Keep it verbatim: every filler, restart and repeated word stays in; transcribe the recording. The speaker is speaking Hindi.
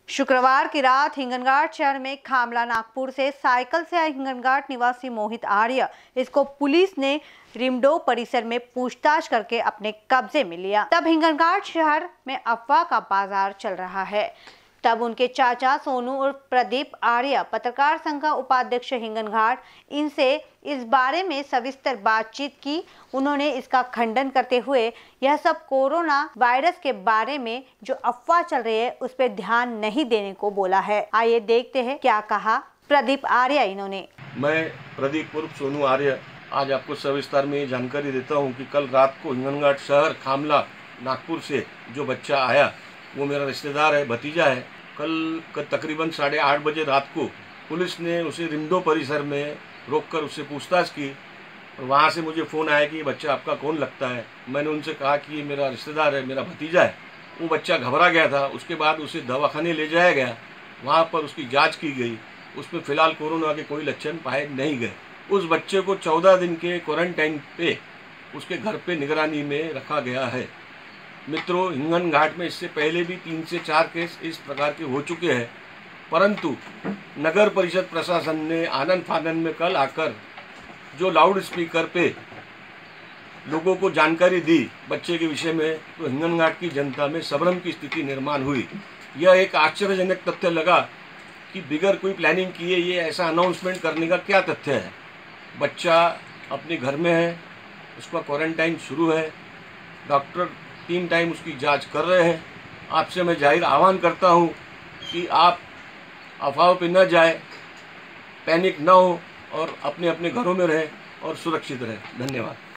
शुक्रवार की रात हिंगनघाट शहर में खामला नागपुर से साइकिल से आए हिंगनघाट निवासी मोहित आर्य इसको पुलिस ने रिमडो परिसर में पूछताछ करके अपने कब्जे में लिया। तब हिंगनघाट शहर में अफवाह का बाजार चल रहा है। तब उनके चाचा सोनू और प्रदीप आर्य पत्रकार संघ का उपाध्यक्ष हिंगनघाट इनसे इस बारे में सविस्तर बातचीत की। उन्होंने इसका खंडन करते हुए यह सब कोरोना वायरस के बारे में जो अफवाह चल रही है उस पर ध्यान नहीं देने को बोला है। आइए देखते हैं क्या कहा प्रदीप आर्य। इन्होंने मैं प्रदीप उर्फ सोनू आर्य आज आपको सविस्तार में ये जानकारी देता हूँ कि कल रात को हिंगनघाट शहर खामला नागपुर से जो बच्चा आया वो मेरा रिश्तेदार है, भतीजा है। कल तकरीबन साढ़े आठ बजे रात को पुलिस ने उसे रिमडो परिसर में रोककर उससे पूछताछ की और वहाँ से मुझे फ़ोन आया कि ये बच्चा आपका कौन लगता है। मैंने उनसे कहा कि ये मेरा रिश्तेदार है, मेरा भतीजा है। वो बच्चा घबरा गया था। उसके बाद उसे दवाखाने ले जाया गया, वहाँ पर उसकी जाँच की गई। उसमें फ़िलहाल कोरोना के कोई लक्षण पाए नहीं गए। उस बच्चे को चौदह दिन के क्वारंटाइन पे उसके घर पे निगरानी में रखा गया है। मित्रों, हिंगनघाट में इससे पहले भी तीन से चार केस इस प्रकार के हो चुके हैं, परंतु नगर परिषद प्रशासन ने आनन फानन में कल आकर जो लाउड स्पीकर पे लोगों को जानकारी दी बच्चे के विषय में, तो हिंगनघाट की जनता में संभ्रम की स्थिति निर्माण हुई। यह एक आश्चर्यजनक तथ्य लगा कि बिगर कोई प्लानिंग किए ये ऐसा अनाउंसमेंट करने का क्या तथ्य है। बच्चा अपने घर में है, उसका क्वारंटाइन शुरू है, डॉक्टर तीन टाइम उसकी जांच कर रहे हैं। आपसे मैं जाहिर आह्वान करता हूं कि आप अफवाह पे न जाए, पैनिक न हो और अपने अपने घरों में रहें और सुरक्षित रहें। धन्यवाद।